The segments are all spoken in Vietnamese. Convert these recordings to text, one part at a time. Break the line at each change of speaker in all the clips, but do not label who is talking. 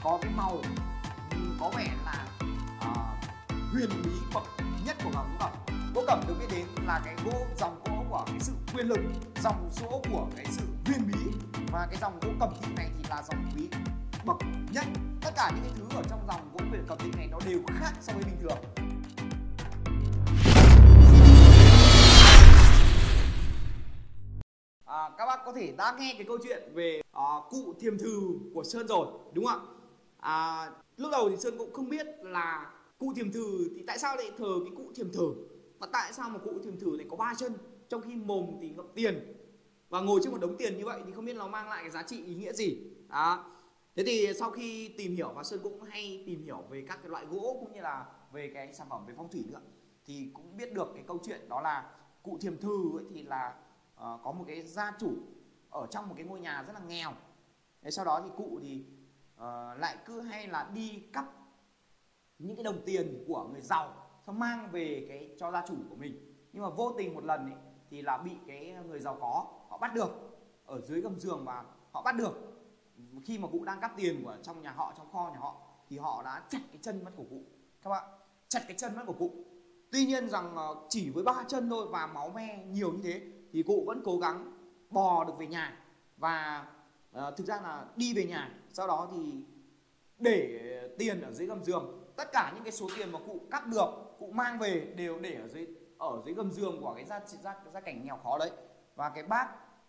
có cái màu có vẻ là huyền bí bậc nhất của dòng gỗ cẩm. Gỗ cẩm được biết đến là cái dòng gỗ của cái sự quyền lực, dòng gỗ của cái sự huyền bí, và cái dòng gỗ cẩm thị này thì là dòng quý bậc nhất. Tất cả những cái thứ ở trong dòng gỗ quyền cẩm thị này nó đều khác so với bình thường. Các bác có thể đã nghe cái câu chuyện về cụ Thiềm Thừ của Sơn rồi, đúng không ạ? Lúc đầu thì Sơn cũng không biết là cụ Thiềm Thừ thì tại sao lại thờ cái cụ Thiềm Thừ, và tại sao mà cụ Thiềm Thừ lại có 3 chân, trong khi mồm thì ngậm tiền và ngồi trên một đống tiền như vậy thì không biết nó mang lại cái giá trị ý nghĩa gì. Thế thì sau khi tìm hiểu, và Sơn cũng hay tìm hiểu về các cái loại gỗ cũng như là về cái sản phẩm về phong thủy nữa, thì cũng biết được cái câu chuyện đó là cụ Thiềm Thừ ấy thì là có một cái gia chủ ở trong một cái ngôi nhà rất là nghèo. Thế sau đó thì cụ thì lại cứ hay là đi cắp những cái đồng tiền của người giàu, xong mang về cái cho gia chủ của mình. Nhưng mà vô tình một lần ấy, thì là bị cái người giàu có họ bắt được ở dưới gầm giường, và họ bắt được khi mà cụ đang cắp tiền của trong nhà họ, trong kho nhà họ, thì họ đã chặt cái chân mất của cụ. Các bạn, chặt cái chân mất của cụ. Tuy nhiên rằng chỉ với 3 chân thôi và máu me nhiều như thế thì cụ vẫn cố gắng bò được về nhà, và thực ra là đi về nhà, sau đó thì để tiền ở dưới gầm giường. Tất cả những cái số tiền mà cụ cắp được, cụ mang về đều để ở dưới gầm giường của cái gia cảnh nghèo khó đấy. Và cái bác,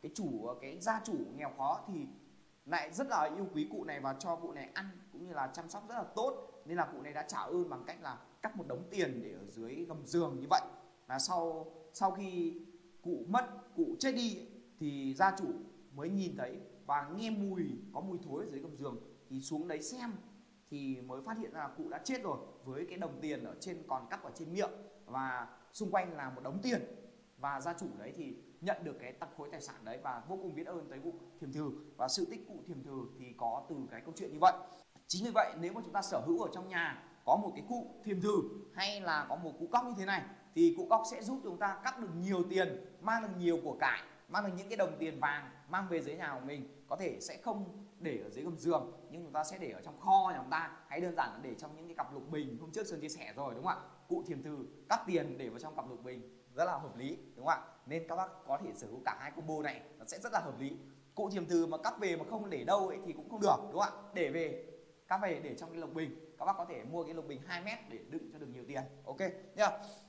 cái gia chủ nghèo khó thì lại rất là yêu quý cụ này và cho cụ này ăn cũng như là chăm sóc rất là tốt, nên là cụ này đã trả ơn bằng cách là cắt một đống tiền để ở dưới gầm giường như vậy. Và sau khi cụ mất, cụ chết đi thì gia chủ mới nhìn thấy và nghe có mùi thối ở dưới gầm giường, thì xuống đấy xem thì mới phát hiện ra là cụ đã chết rồi, với cái đồng tiền ở trên còn cắp ở trên miệng, và xung quanh là một đống tiền. Và gia chủ đấy thì nhận được cái khối tài sản đấy và vô cùng biết ơn tới cụ Thiềm Thừ. Và sự tích cụ Thiềm Thừ thì có từ cái câu chuyện như vậy. Chính vì vậy nếu mà chúng ta sở hữu ở trong nhà có một cái cụ Thiềm Thừ hay là có một cụ cóc như thế này, thì cụ cóc sẽ giúp chúng ta cắp được nhiều tiền, mang được nhiều của cải, mang được những cái đồng tiền vàng mang về dưới nhà của mình. Có thể sẽ không để ở dưới gầm giường, nhưng chúng ta sẽ để ở trong kho nhà chúng ta, hay đơn giản là để trong những cái cặp lục bình. Hôm trước Sơn chia sẻ rồi, đúng không ạ? Cụ Thiềm Thừ cắp tiền để vào trong cặp lục bình rất là hợp lý, đúng không ạ? Nên các bác có thể sở hữu cả hai combo này, nó sẽ rất là hợp lý. Cụ Thiềm Thừ mà cắp về mà không để đâu ấy thì cũng không được, đúng không ạ? Để về, cắp về để trong cái lục bình. Các bác có thể mua cái lục bình 2 mét để đựng cho được nhiều tiền, ok nhá.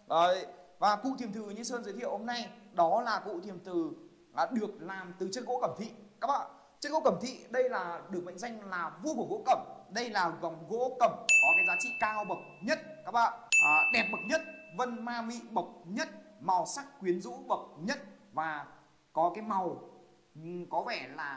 Và cụ Thiềm Thừ như Sơn giới thiệu hôm nay, đó là cụ Thiềm Thừ được làm từ chất gỗ cẩm thị. Các bạn, chất gỗ cẩm thị đây là được mệnh danh là vua của gỗ cẩm. Đây là dòng gỗ cẩm có cái giá trị cao bậc nhất các bạn, đẹp bậc nhất, vân ma mị bậc nhất, màu sắc quyến rũ bậc nhất, và có cái màu có vẻ là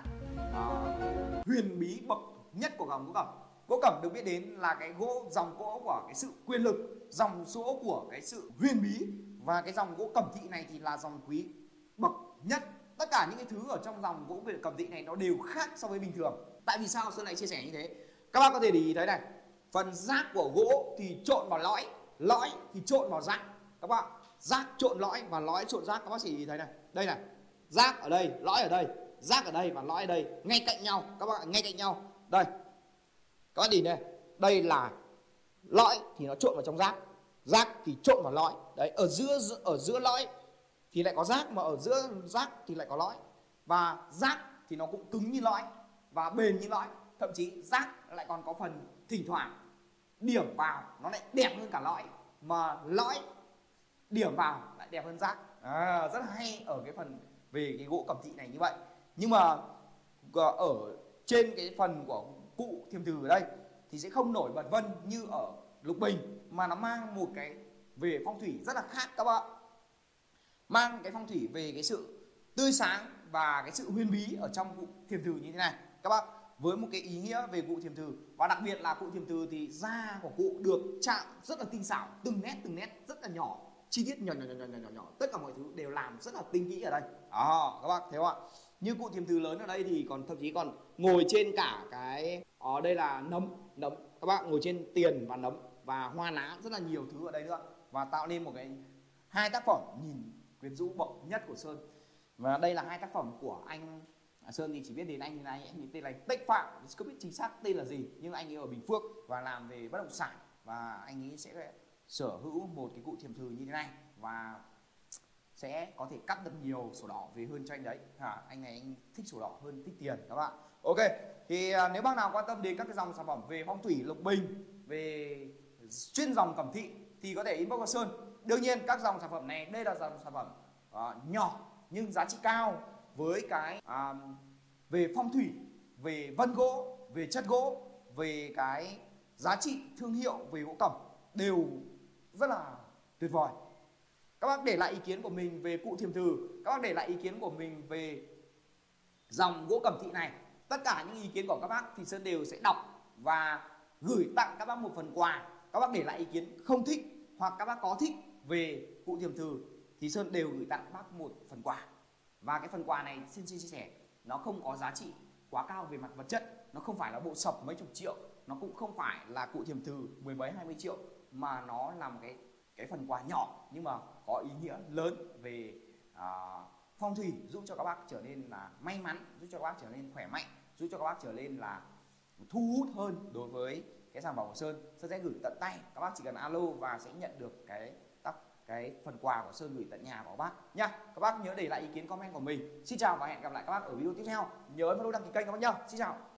huyền bí bậc nhất của dòng gỗ cẩm. Gỗ cẩm được biết đến là cái dòng gỗ của cái sự quyền lực, dòng gỗ của cái sự huyền bí, và cái dòng gỗ cẩm thị này thì là dòng quý bậc nhất. Tất cả những cái thứ ở trong dòng gỗ cẩm thị này nó đều khác so với bình thường. Tại vì sao Sơn lại chia sẻ như thế? Các bác có thể để ý thấy này, phần rác của gỗ thì trộn vào lõi, lõi thì trộn vào rác. Các bạn, rác trộn lõi và lõi trộn rác. Các bác chỉ thấy này, đây này, rác ở đây, lõi ở đây, rác ở đây và lõi ở đây, ngay cạnh nhau. Các bạn, ngay cạnh nhau. Đây, các bạn nhìn đây, đây là lõi thì nó trộn vào trong rác, rác thì trộn vào lõi. Đấy, ở giữa lõi thì lại có rác, mà ở giữa rác thì lại có lõi. Và rác thì nó cũng cứng như lõi và bền như lõi. Thậm chí rác lại còn có phần thỉnh thoảng điểm vào nó lại đẹp hơn cả lõi, mà lõi điểm vào lại đẹp hơn rác. Rất là hay ở cái phần về cái gỗ cẩm thị này như vậy. Nhưng mà ở trên cái phần của cụ Thiềm Thừ ở đây thì sẽ không nổi bật vân như ở lục bình, mà nó mang một cái về phong thủy rất là khác các bạn. Mang cái phong thủy về cái sự tươi sáng và cái sự huyền bí ở trong cụ Thiềm Thừ như thế này các bác, với một cái ý nghĩa về cụ Thiềm Thừ. Và đặc biệt là cụ Thiềm Thừ thì da của cụ được chạm rất là tinh xảo, từng nét rất là nhỏ, chi tiết nhỏ, tất cả mọi thứ đều làm rất là tinh kỹ ở đây. Các bác thấy không ạ? Như cụ Thiềm Thừ lớn ở đây thì còn thậm chí còn ngồi trên cả cái ở đây là nấm, các bạn, ngồi trên tiền và nấm và hoa lá, rất là nhiều thứ ở đây nữa, và tạo nên một cái hai tác phẩm nhìn quyến rũ bậc nhất của Sơn. Và đây là hai tác phẩm của anh Sơn thì chỉ biết đến anh ấy tên là Tech Phạm, không biết chính xác tên là gì, nhưng anh ấy ở Bình Phước và làm về bất động sản, và anh ấy sẽ sở hữu một cái cụ thiềm thử như thế này và sẽ có thể cắt được nhiều sổ đỏ về hơn cho anh đấy. Anh này anh thích sổ đỏ hơn thích tiền các bạn. Ok, thì nếu bác nào quan tâm đến các cái dòng sản phẩm về phong thủy lục bình, về chuyên dòng Cẩm Thị thì có thể inbox vào Sơn. Đương nhiên các dòng sản phẩm này, đây là dòng sản phẩm nhỏ nhưng giá trị cao, với cái về phong thủy, về vân gỗ, về chất gỗ, về cái giá trị thương hiệu về gỗ cẩm đều rất là tuyệt vời. Các bác để lại ý kiến của mình về cụ thiềm thử, các bác để lại ý kiến của mình về dòng gỗ Cẩm Thị này. Tất cả những ý kiến của các bác thì Sơn đều sẽ đọc và gửi tặng các bác một phần quà. Các bác để lại ý kiến không thích hoặc các bác có thích về cụ thiềm thử thì Sơn đều gửi tặng các bác một phần quà. Và cái phần quà này xin chia sẻ, nó không có giá trị quá cao về mặt vật chất, nó không phải là bộ sập mấy chục triệu, nó cũng không phải là cụ thiềm thử 10 mấy 20 triệu, mà nó là một cái phần quà nhỏ nhưng mà có ý nghĩa lớn về phong thủy, giúp cho các bác trở nên là may mắn, giúp cho các bác trở nên khỏe mạnh, giúp cho các bác trở nên là thu hút hơn đối với cái sản phẩm của Sơn. Sơn sẽ gửi tận tay, các bác chỉ cần alo và sẽ nhận được cái phần quà của Sơn gửi tận nhà của các bác nhá. Các bác nhớ để lại ý kiến comment của mình. Xin chào và hẹn gặp lại các bác ở video tiếp theo. Nhớ ấn vào nút đăng ký kênh các bác nhá. Xin chào.